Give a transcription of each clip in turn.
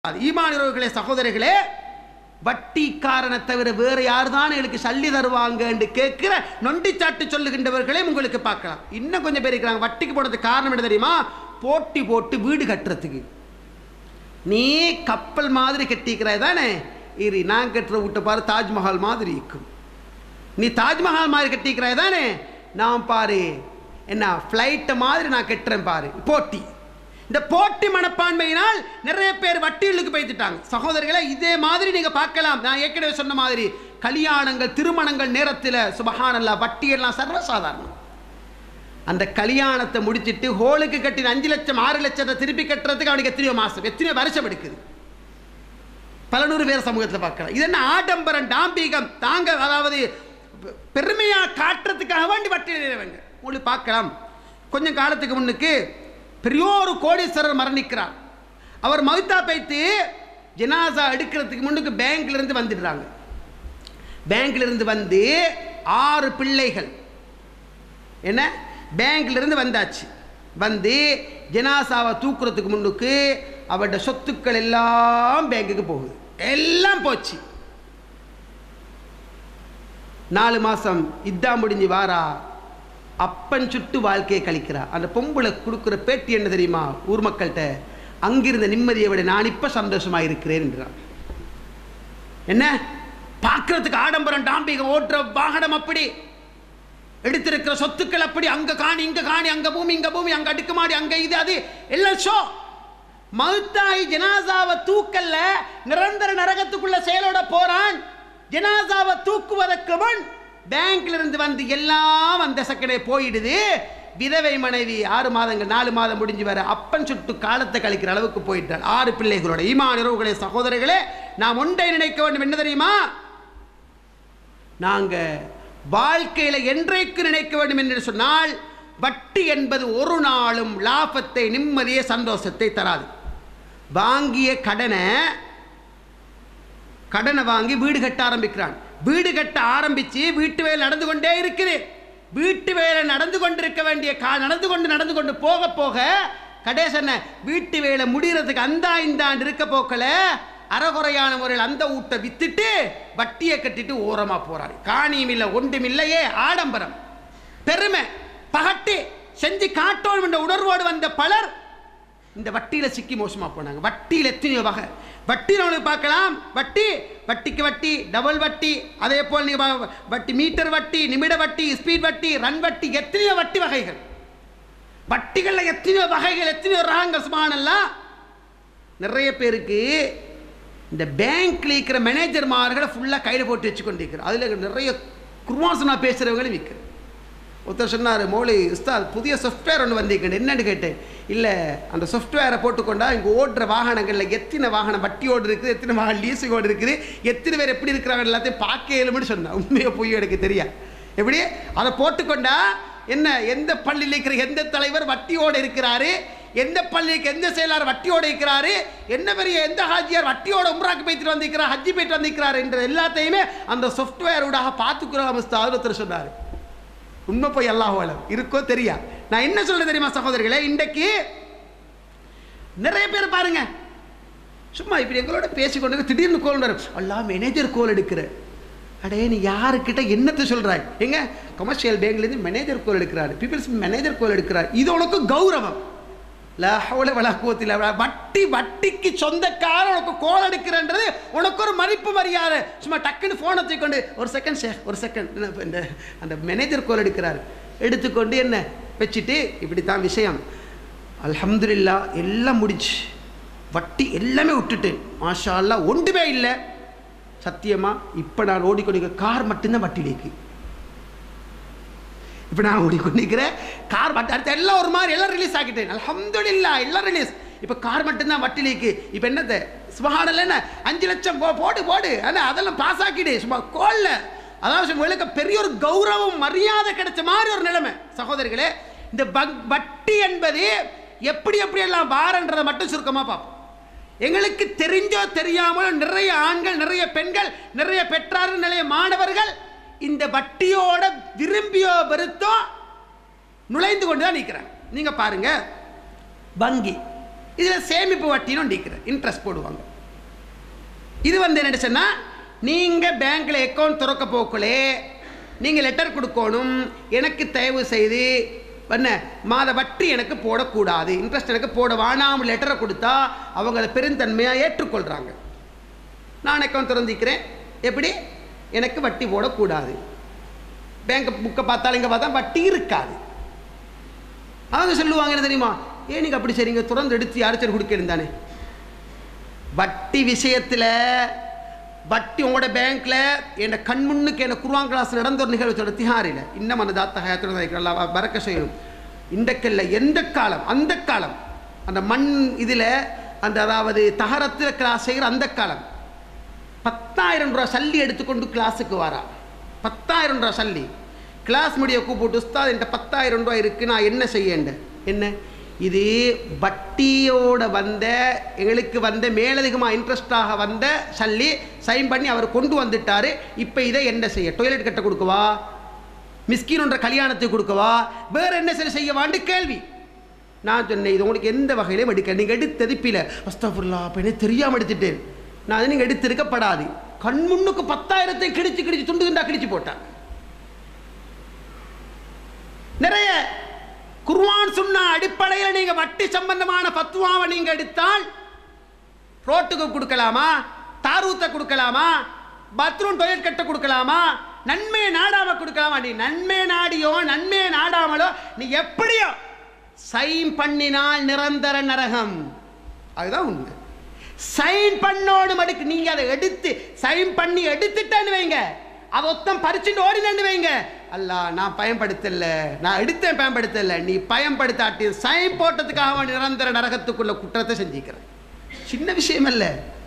ஈமானியர்களே சகோதரர்களே, வட்டிக்காரனை தவிர வேற யாருதான் எனக்கு சல்லி தருவாங்க என்று கேட்கிற நொண்டிச்சாட்டு சொல்லுகின்றவர்களே உங்களுக்கு பார்க்கலாம். இன்னும் கொஞ்சம் பேர் இருக்கிறாங்க. வட்டிக்கு போனதுக்கு காரணம் என்ன தெரியுமா? போட்டி போட்டு வீடு கட்டுறதுக்கு. நீ கப்பல் மாதிரி கட்டிக்கிறாய் தானே, இரு நான் கட்டுற வீட்டை பாரு தாஜ்மஹால் மாதிரி இருக்கும். நீ தாஜ்மஹால் மாதிரி கட்டிக்கிறாய் தானே, நான் பாரு என்ன ஃப்ளைட்டை மாதிரி நான் கட்டுறேன் பாரு. போட்டி. இந்த போட்டி மனப்பான்மையினால் நிறைய பேர் வட்டிகளுக்கு போய்த்துட்டாங்க. சகோதரர்களை இதே மாதிரி நீங்க பார்க்கலாம். நான் ஏற்கனவே சொன்ன மாதிரி கல்யாணங்கள் திருமணங்கள் நேரத்தில் சுபஹானல்லாஹ் வட்டியெல்லாம் சர்வசாதாரணம். அந்த கல்யாணத்தை முடிச்சிட்டு ஹோலுக்கு கட்டின 5 லட்சம் 6 லட்சத்தை திருப்பி கட்டுறதுக்கு அவனுக்கு எத்தனையோ மாசம் எத்தனையோ வருஷம் எடுக்குது. பல நூறு பேர் சமூகத்தில் பார்க்கலாம். இது என்ன ஆடம்பரம் டாம்பீகம் தாங்க, அதாவது பெருமையா காட்டுறதுக்காக வேண்டி வட்டி எழுதுறவங்க உங்களுக்கு பார்க்கலாம். கொஞ்சம் காலத்துக்கு முன்னுக்கு பெரிய ஒரு கோடீஸ்வரர் மரணிக்கிறார். அவர் மௌத்தா போய்த்து ஜனாசா எடுக்கிறதுக்கு முன்னுக்கு பேங்க்ல இருந்து வந்துடுறாங்க. பேங்க்ல இருந்து வந்து 6 பிள்ளைகள் என்ன பேங்க்ல இருந்து வந்தாச்சு. வந்து ஜனாசாவை தூக்குறதுக்கு முன்னுக்கு அவருடைய சொத்துக்கள் எல்லாம் பேங்குக்கு போகுது. எல்லாம் போச்சு. 4 மாசம் இதா முடிஞ்சு வாரா, அப்பன் சுட்டு வாழ்க்கையை கழிக்கிறா. அந்த பொம்பளை கொடுக்குற பேட்டி என்ன தெரியுமா? ஊர் மக்கள்கிட்ட அங்கிருந்த நிம்மதியை விட நான் இப்ப சந்தோஷமா இருக்கிறேன் என்றான். என்ன பார்க்கறதுக்கு ஆடம்பரம் டாம்பிகம், ஓட்டுற வாகனம் அப்படி, எடுத்திருக்கிற சொத்துக்கள் அப்படி, அங்க காணி இங்க காணி, அங்க பூமி இங்க பூமி, அங்க அடுக்குமாடி அங்க இது அது எல்லாம் ஷோ. மௌத்தாய் ஜனாசாவை தூக்கல்ல, நிரந்தர நரகத்துக்குள்ள செயலோட போறான். ஜனாசாவை தூக்குவதற்கு முன் பேங்க்ல இருந்து வந்து எல்லாம் அந்த செகண்டே போயிடுது. விதவை மனைவி 6 மாதங்கள் 4 மாதம் முடிஞ்சு வர அப்பன் சுட்டு காலத்தை கழிக்கிற அளவுக்கு போயிட்டார். 6 பிள்ளைகளோட. ஈமானியர்களே சகோதரர்களே, நாம் ஒன்றை நினைக்க வேண்டும். என்ன தெரியுமா? நாங்க வாழ்க்கையில என்றைக்கு நினைக்க வேண்டும் என்று சொன்னால், வட்டி என்பது ஒரு நாளும் லாபத்தை நிம்மதியை சந்தோஷத்தை தராது. வாங்கிய கடனை வாங்கி வீடு கட்ட ஆரம்பிக்கிறான். வீடு கட்ட ஆரம்பிச்சு வீட்டு வேலை நடந்து கொண்டே இருக்குது. வீட்டு வேலை நடந்து கொண்டிருக்க வேண்டிய நடந்து கொண்டு போக போக கடைசன வீட்டு வேலை முடிகிறதுக்கு இந்த ஆண்டு இருக்க போக்கல அறகுறையான முறையில் அந்த ஊட்ட வித்துட்டு வட்டியை கட்டிட்டு ஓரமா போறாரு. காணியும் இல்லை ஒன்றும் இல்லையே, ஆடம்பரம் பெருமை பகட்டி செஞ்சு காட்டோம் என்ற உணர்வோடு வந்த பலர் இந்த வட்டியில சிக்கி மோசமா போனாங்க. வட்டியில் எத்தனையோ வகை. வட்டி நம்மளுக்கு பார்க்கலாம். வட்டிக்கு வட்டி, டபுள் வட்டி, அதே போல் வட்டி மீட்டர் வட்டி, நிமிட வட்டி, ஸ்பீட் வட்டி, ரன் வட்டி, எத்தனையோ வட்டி வகைகள். வட்டிகள்ல எத்தனையோ வகைகள், எத்தனையோ ரகங்கள். சுப்ஹானல்லாஹ். நிறைய பேருக்கு இந்த பேங்க்ல இருக்கிற மேனேஜர்மார்களை ஃபுல்லா கையில் போட்டு வச்சு கொண்டிருக்கிறார். அதுல நிறைய குர்வாசனா பேசுறவங்களும் விற்கிறேன். ஒருத்தர் சொன்னார், மௌலி உஸ்தாத் புதிய சாஃப்ட்வேர் ஒன்று வந்திருக்கேன். என்னன்னு கேட்டேன். இல்லை, அந்த சாஃப்ட்வேரை போட்டுக்கொண்டா இங்கே ஓடுற வாகனங்களில் எத்தனை வாகனம் வட்டியோடு இருக்குது, எத்தனை வாகனம் லீஸுகோடு இருக்குது, எத்தனை பேர் எப்படி இருக்கிறாங்க எல்லாத்தையும் பார்க்க இயலும்னு சொன்னேன். உண்மையை பொய் எனக்கு தெரியாது. எப்படி அதை போட்டுக்கொண்டா என்ன, எந்த பள்ளியில் இருக்கிற எந்த தலைவர் வட்டியோடு இருக்கிறாரு, எந்த பள்ளிக்கு எந்த செயலாளர் வட்டியோடு இருக்கிறாரு, என்ன பெரிய எந்த ஹாஜியார் வட்டியோட உம்ராக்கு போய்ட்டு வந்திருக்கிறார், ஹஜ்ஜி போய்ட்டு வந்திருக்கிறார் என்ற எல்லாத்தையுமே அந்த சாஃப்ட்வேரோட பார்த்துக்கிறோம். ஒருத்தர் சொன்னார். உண்மை போய் அல்லாஹ் அலம் இருக்கோ தெரியா. நான் என்ன சொல்ல தெரியுமா சகோதரர்களே, இன்றைக்கு நிறைய பேர் பாருங்க, சும்மா இப்படி எங்களோட பேசிக்கொண்டு திடீர்னு கோல் வரும். அல்லாஹ் மேனேஜர் கோல் எடுக்கிற. அடே நீ யாருக்கிட்ட என்னத்தை சொல்றாய்? எங்க கமர்ஷியல் பேங்க்ல இருந்து மேனேஜர் கோல் எடுக்கிறாரு, பீப்பிள்ஸ் மேனேஜர் கோல் எடுக்கிறார். இது உனக்கு கௌரவம். வட்டிக்கு சொந்தக்கார உனக்கு கோல் எடுக்கிறன்றது உனக்கு ஒரு மதிப்பு மரியாதை. சும்மா டக்குன்னு போனை தூக்கொண்டு ஒரு செகண்ட் அந்த மேனேஜர் கோல் எடுக்கிறார். எடுத்துக்கொண்டு என்ன வச்சுட்டு இப்படித்தான் விஷயம். அல்ஹம்துலில்லாஹ் எல்லாம் முடிச்சு வட்டி எல்லாமே விட்டுட்டு மாஷா அல்லாஹ் ஒன்றுமே இல்லை. சத்தியமா இப்ப நான் ஓடிக்கொண்டிருக்கிற கார் மட்டும்தான் வட்டியிலேக்கு. இப்போ நான் ஓடிக்கொண்டிருக்கிறேன் கார் மட்டும். அடுத்த எல்லாம் ஒரு மாதிரி எல்லாம் ரிலீஸ் ஆகிட்டேன். அல்ஹம்துலில்லாஹ் எல்லாம் ரிலீஸ். இப்போ கார் மட்டும்தான் வட்டிலேக்கு. இப்போ என்னது சுபஹானல்லாஹ், என்ன 5 லட்சம் போடு ஆனால் அதெல்லாம் பாஸ் ஆக்கிடு சும்மா கோல்ல. அதாவது உங்களுக்கு பெரிய ஒரு கௌரவம் மரியாதை கிடைச்ச மாதிரி ஒரு நிலைமை. சகோதரிகளே, இந்த வட்டி என்பது எப்படி எல்லாம் வாரன்றதை மட்டும் சுருக்கமாக பார்ப்போம். எங்களுக்கு தெரிஞ்சோ தெரியாமலோ நிறைய ஆண்கள், நிறைய பெண்கள், நிறைய பெற்றார்கள், நிறைய மாணவர்கள் இந்த வட்டியோட விரும்பியோ வெறுத்தோ நுழைந்து கொண்டு தான் நிற்கிறாங்க. நீங்க பாருங்க, வங்கி இதில் சேமிப்பு வட்டின்னு நிற்கிற இன்ட்ரெஸ்ட் போடுவாங்க. இது என்ன சொன்னால், நீங்கள் பேங்க்கில் அக்கௌண்ட் திறக்க போக்களே நீங்கள் லெட்டர் கொடுக்கணும், எனக்கு தயவு செய்து என்ன மாத வட்டி எனக்கு போடக்கூடாது, இன்ட்ரெஸ்ட் எனக்கு போட வேணாம் லெட்டரை கொடுத்தா அவங்க அதை பெருந்தன்மையாக ஏற்றுக்கொள்கிறாங்க. நான் அக்கௌண்ட் திறந்திக்கிறேன், எப்படி எனக்கு வட்டி போடக்கூடாது, பேங்க் புக்கை பார்த்தாலும் இங்கே பார்த்தா வட்டி இருக்காது. அவங்க சொல்லுவாங்க என்ன தெரியுமா, ஏன் நீங்கள் அப்படி சரிங்க திறந்து எடுத்து யாரும் சரி கொடுக்கணும் தானே. வட்டி விஷயத்தில் வட்டி உங்களோட பேங்க்கில் என்ன கண் முன்னுக்கு என்ன குர்ஆன் கிளாஸ் நடந்த ஒரு நிகழ்ச்சியோட திஹாரில் இன்னும் அந்த தாத்தா ஹயாத்துல பறக்க செய்யணும். இன்றைக்கல்ல எந்த காலம் அந்த காலம் அந்த மண் இதில் அந்த அதாவது தகரத்தில் கிளாஸ் செய்கிற அந்த காலம் 10,000 ரூபா சல்லி எடுத்துக்கொண்டு கிளாஸுக்கு வரா. 10,000 ரூபா சல்லி கிளாஸ் முடிய கூப்பிட்டு, உஸ்தாத் என்கிட்ட 10,000 ரூபா இருக்குது, நான் என்ன செய்யேன். என்ன இது வட்டியோட வந்த எங்களுக்கு வந்த மேலதிகமாக இன்ட்ரெஸ்டாக வந்த சல்லி சைன் பண்ணி அவர் கொண்டு வந்துட்டார். இப்போ இதை என்ன செய்ய, டொய்லெட் கட்ட கொடுக்கவா, மிஸ்கின்ன்ற கல்யாணத்துக்கு கொடுக்கவா, வேறு என்ன சரி செய்யவான்னு கேள்வி. நான் சொன்னேன், இது உங்களுக்கு எந்த வகையிலையும் எடுக்க, நீங்கள் எடுத்தது பில அஸ்தஃபிருல்லாஹ் அப்போ என்ன தெரியாமல் எடுத்துட்டேன். நான் அதை நீங்கள் எடுத்திருக்கப்படாது. கண் முன்னுக்கு 10,000 கிடிச்சு கிடிச்சு துண்டு துண்டா கிடிச்சு போட்டான். நிறைய குர்ஆன் சுன்னா அடிப்படையில் நீங்கள் வட்டி சம்பந்தமான ஃபத்வாவை நீங்கள் எடுத்தால் ரோட்டுக்கு கொடுக்கலாமா, தாரூத்தை கொடுக்கலாமா, பாத்ரூம் டாய்லெட் கட்ட கொடுக்கலாமா, நன்மையை நாடாம கொடுக்கலாமா. நீ நன்மை நாடியோ நன்மையை நாடாமலோ நீ எப்படியோ சைன் பண்ணினால் நிரந்தர நரகம். அதுதான் உண்மை. சைன் பண்ணோடு மடுக்கு நீங்க அதை எடுத்து சைன் பண்ணி எடுத்துட்டேன்னு வைங்க, அதை ஒத்தம் பறிச்சுட்டு ஓடினு வைங்க, அல்லாஹ் நான் பயன்படுத்தல, நான் எடுத்தேன் பயன்படுத்தல, நீ பயன்படுத்தாட்டி சைன் போட்டதுக்காக நிரந்தர நரகத்துக்குள்ள குற்றத்தை செஞ்சுக்கிறேன். சின்ன விஷயம் அல்ல.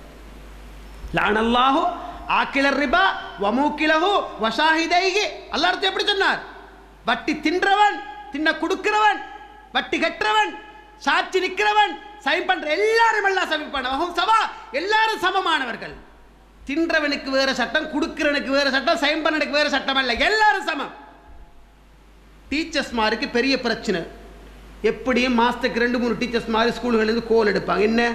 லானல்லாஹு ஆக்கிலர் ரிபா வமூக்கிலஹு வஷாஹிதைஹி. அல்லாஹ் எப்படி சொன்னார், வட்டி தின்றவன், தின்ன கொடுக்கிறவன், வட்டி கற்றவன், சாட்சி நிற்கிறவன், சைன் பண்ற எல்லாரும் எல்லாம் சமீபம் சவா, எல்லாரும் சமமானவர்கள். தின்றவனுக்கு வேற சட்டம், கொடுக்கிறவனுக்கு வேற சட்டம், சைன் பண்ணனுக்கு வேற சட்டம் அல்ல, எல்லாரும் சமம். டீச்சர்ஸ் மாருக்கு பெரிய பிரச்சனை. எப்படியும் மாசத்துக்கு 2-3 டீச்சர்ஸ் மாதிரி ஸ்கூல்களிலிருந்து கோல் எடுப்பாங்க. என்ன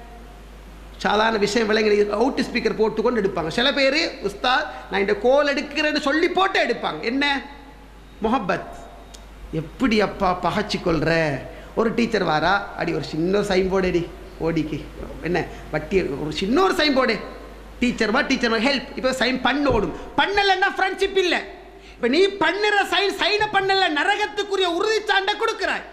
சாதாரண விஷயம் விளங்கி அவுட் ஸ்பீக்கர் போட்டுக்கொண்டு எடுப்பாங்க. சில பேர் உஸ்தாத் நான் இந்த கோல் எடுக்கிறேன்னு சொல்லி போட்டு எடுப்பாங்க. என்ன முஹப்பத், எப்படி அப்பா பகச்சு கொள்ற. ஒரு டீச்சர் வாரா, அடி ஒரு சின்ன சைன் போடு அடி ஓடிக்கு என்ன வட்டி ஒரு சின்ன ஒரு சைன் போடு, டீச்சர் ஹெல்ப். இப்போ சைன் பண்ணோடும், பண்ணலன்னா ஃப்ரெண்ட்ஷிப் இல்லை. இப்போ நீ பண்ணுற சைனை பண்ணல, நரகத்துக்குரிய உறுதி சாண்டை கொடுக்கிறாய்.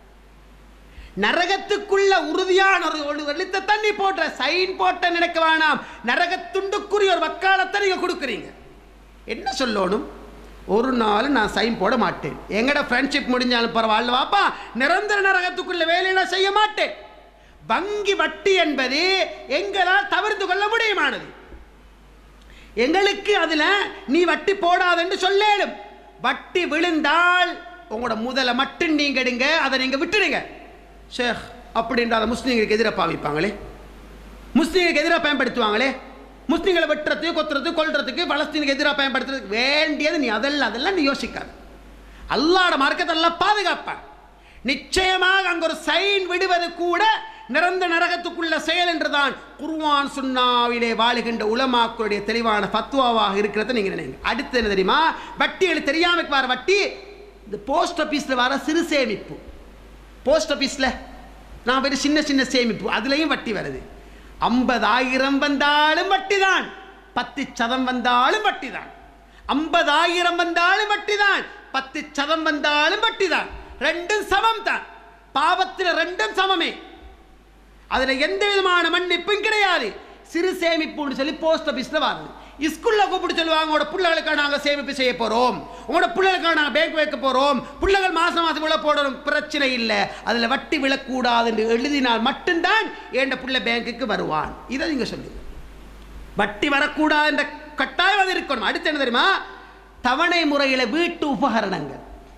நரகத்துக்குள்ள உறுதியான ஒரு வெளித்த தண்ணி போட்ட சைன் போட்ட நினைக்க வேணாம், நரகத்துண்டுக்குரிய ஒரு வக்காலத்தை நீங்க கொடுக்குறீங்க. என்ன சொல்லணும், ஒரு நாள் நான் சைன் போட மாட்டேன், எங்கட ஃப்ரெண்ட்ஷிப் முடிஞ்சாலும் பரவாயில்ல வாப்பா, நிரந்தர நரகத்துக்குள்ள வேலையெல்லாம் செய்ய மாட்டேன். வங்கி வட்டி என்பது எங்களால் தவிர்த்து கொள்ள முடியுமானது. எங்களுக்கு அதில் நீ வட்டி போடாதன்னு சொல்லேடும். வட்டி விழுந்தால் உங்களோட முதல மட்டும் நீங்க எடுங்க, அதை நீங்க விட்டுடுங்க. ஷேக் அப்படின்ற முஸ்லீம்களுக்கு எதிராக பாவிப்பாங்களே, முஸ்லீம்களுக்கு எதிராக பயன்படுத்துவாங்களே, முஸ்லீம்களை வெட்டுறதுக்கு கொத்துறதுக்கு கொல்றதுக்கு பலஸ்தீனுக்கு எதிராக பயன்படுத்துறதுக்கு வேண்டியது நீ அதெல்லாம் நீ யோசிக்காது. அல்லாஹ்வுடைய மார்க்கத்தை எல்லாம் பாதுகாப்பான். நிச்சயமாக அங்க ஒரு சைன் விடுவது கூட நிரந்தர நரகத்துக்குள்ள செயல் என்றுதான் குர்ஆன் சுன்னாவிலே வாழுகின்ற உலமாக்களுடைய தெளிவான ஃபத்வாவாக இருக்கிறத நீங்க நினைங்க. அடுத்து என்ன தெரியுமா, வட்டிகள் தெரியாம வர வட்டி, இந்த போஸ்ட் ஆபீஸ்ல வர சிறு சேமிப்பு, போஸ்ட் ஆபீஸ்ல நான் ஒரு சின்ன சின்ன சேமிப்பு, அதுலயும் வட்டி வருது. 50,000 வந்தாலும் வட்டி தான், 10% வந்தாலும் வட்டி தான். 50,000 வந்தாலும் வட்டி தான், 10% வந்தாலும் வட்டி தான். ரெண்டும் சமம் தான், பாவத்தில் ரெண்டும் சமமே. அதுல எந்த விதமான மன்னிப்பும் கிடையாது. சிறு சேமிப்புன்னு சொல்லி போஸ்ட் ஆபீஸ்ல வருது. ஸ்கூல்ல கூப்பிட்டு சொல்லுவாங்க, உங்களோட பிள்ளைகளுக்காக நாங்கள் சேமிப்பு செய்ய போறோம், உங்களோட பிள்ளைகளுக்காக நாங்கள் பேங்க் வைக்க போறோம், பிள்ளைகள் மாசம் மாசம் விழ போடணும், பிரச்சனை இல்லை, அதுல வட்டி விழக்கூடாது என்று எழுதினால் மட்டும்தான் என் பிள்ளை பேங்குக்கு வருவான். இதை நீங்க சொல்லுங்க. வட்டி வரக்கூடாது என்ற கட்டாயம் அது இருக்கணும். அடுத்து என்ன தெரியுமா, தவணை முறையில் வீட்டு உபகரணங்கள்.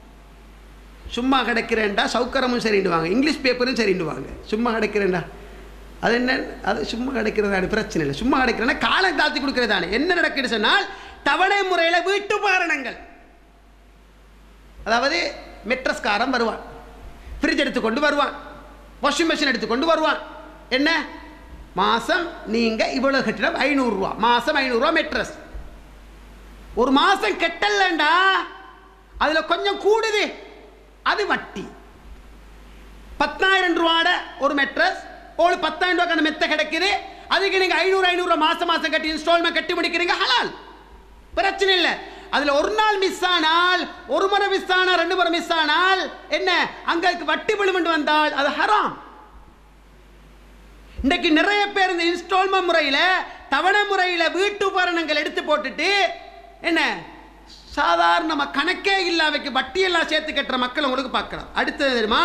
சும்மா கிடைக்கிறேன்டா சவுக்கரமும் சரிண்டுவாங்க, இங்கிலீஷ் பேப்பரும் சரிண்டுவாங்க. சும்மா கிடைக்கிறேன்டா அது என்ன, அது சும்மா கிடைக்கிறதான பிரச்சனை இல்லை. சும்மா கிடைக்கிறேன்னா காலம் தாழ்த்தி கொடுக்கிறதானே. என்ன நடக்குது சொன்னால், தவணை முறையில் வீட்டு உபகரணங்கள், அதாவது மெட்ரஸ்காரன் வருவான், ஃப்ரிட்ஜ் எடுத்துக்கொண்டு வருவான், வாஷிங் மிஷின் எடுத்துக்கொண்டு வருவான், என்ன மாதம் நீங்கள் இவ்வளோ கட்டினா 500 ரூபா, மாதம் 500 ரூபா மெட்ரஸ். ஒரு மாதம் கெட்டலண்டா அதில் கொஞ்சம் கூடுது, அது வட்டி. 10,000 ரூபாட ஒரு மெட்ரஸ், ஒரு 10,000 ரூபாய்க்கு அந்த மெத்தை கிடைக்குது, அதுக்கு நீங்கள் 500 ரூபா மாதம் மாதம் கட்டி இன்ஸ்டால்மெண்ட் கட்டி முடிக்கிறீங்க, ஹலால், பிரச்சனை இல்லை. அதில் ஒரு நாள் மிஸ் ஆனால், ஒரு முறை மிஸ் ஆனால், 2 முறை மிஸ் ஆனால் என்ன, அங்கே வட்டி விழுமென்று வந்தால் அது ஹராம். இன்றைக்கு நிறைய பேர் இந்த இன்ஸ்டால்மெண்ட் முறையில், தவணை முறையில் வீட்டு உபகரணங்கள் எடுத்து போட்டுட்டு என்ன சாதாரண கணக்கே இல்லாமக்கு வட்டியெல்லாம் சேர்த்து கட்டுற மக்கள் உங்களுக்கு பார்க்கலாம். அடுத்தது தெரியுமா,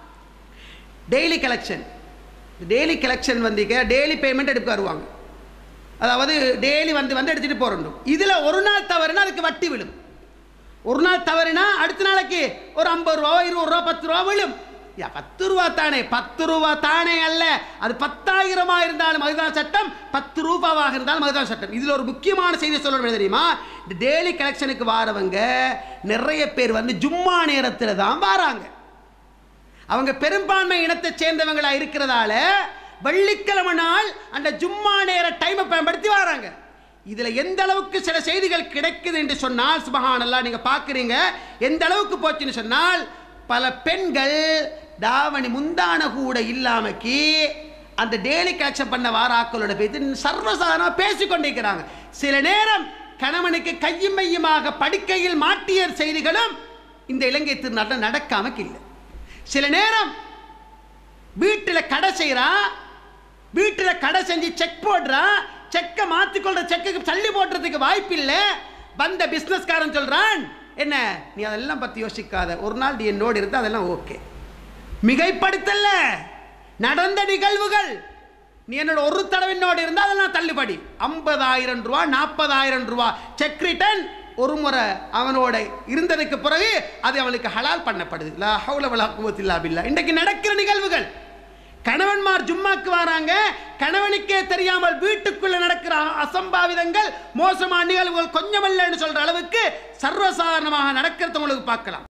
டெய்லி கலெக்ஷன். டெய்லி கலெக்ஷன் வந்து டெய்லி பேமெண்ட் எடுக்க வருவாங்க, அதாவது டெய்லி வந்து எடுத்துகிட்டு போகிறோம். இதில் ஒரு நாள் தவறுனா அதுக்கு வட்டி விழும். ஒரு நாள் தவறுனா அடுத்த நாளைக்கு ஒரு 50 ரூபா, 20 ரூபா, 10 ரூபா விழும். 10 ரூபா தானே, 10 ரூபா தானே அல்ல, அது 10,000 இருந்தாலும் அதுதான் சட்டம், 10 ரூபாவாக இருந்தாலும் அதுதான் சட்டம். இதில் ஒரு முக்கியமான செய்தி சொல்லணும் தெரியுமா, இந்த டெய்லி கலெக்ஷனுக்கு வாரவங்க நிறைய பேர் வந்து ஜும்மா நேரத்தில் தான் வாராங்க. அவங்க பெரும்பான்மை இனத்தை சேர்ந்தவங்களா இருக்கிறதால வெள்ளிக்கிழமை நாள் அந்த ஜும்மா நேர டைமை பயன்படுத்தி வராங்க. இதில் எந்த அளவுக்கு சில செய்திகள் கிடைக்குது என்று சொன்னால் சுபஹானல்லாஹ், நீங்கள் பார்க்குறீங்க எந்த அளவுக்கு போச்சுன்னு சொன்னால், பல பெண்கள் தாவணி முந்தான கூட இல்லாமக்கி அந்த டெய்லி கலெக்ஷன் பண்ண வாராக்களோட பேசி சர்வசாதாரணமாக பேசிக்கொண்டிருக்கிறாங்க. சில நேரம் கணவனுக்கு கையும் மையுமாக படுக்கையில் மாட்டிய செய்திகளும் இந்த இலங்கை திருநாட்டில் நடக்காமக்கு இல்லை. சில நேரம் வீட்டில் கடை செய்கிறான், வீட்டில் கடை செஞ்சு செக் போடுறான், செக்கை மாற்றிக்கொள்ற செக்குக்கு தள்ளி போடுறதுக்கு வாய்ப்பு இல்லை. வந்த பிஸ்னஸ்காரன் சொல்கிறான், என்ன நீ அதெல்லாம் பற்றி யோசிக்காத, ஒரு நாள் நீ என்னோடு இருந்தால் அதெல்லாம் ஓகே. மிகைப்படுத்தல, நடந்த நிகழ்வுகள். நீ என்னோட ஒரு தடவை என்னோடு இருந்தால் அதெல்லாம் தள்ளுபடி. 50,000 ரூபா, 40,000 ரூபா செக் ரிட்டர்ன் ஒரு முறை அவனோட இருந்ததுக்கு பிறகு அது அவனுக்கு ஹலால் பண்ணப்படுது. லா ஹவுல வலா குவத்த இல்லா பில்லா. இன்றைக்கு நடக்கிற நிகழ்வுகள். கணவன்மார் ஜும்மாக்கு வராங்க, கணவனுக்கே தெரியாமல் வீட்டுக்குள்ள நடக்கிற அசம்பாவிதங்கள், மோசமான நிகழ்வுகள் கொஞ்சமல்லன்னு சொல்ற அளவுக்கு சர்வசாதாரணமாக நடக்கிறத உங்களுக்கு பார்க்கலாம்.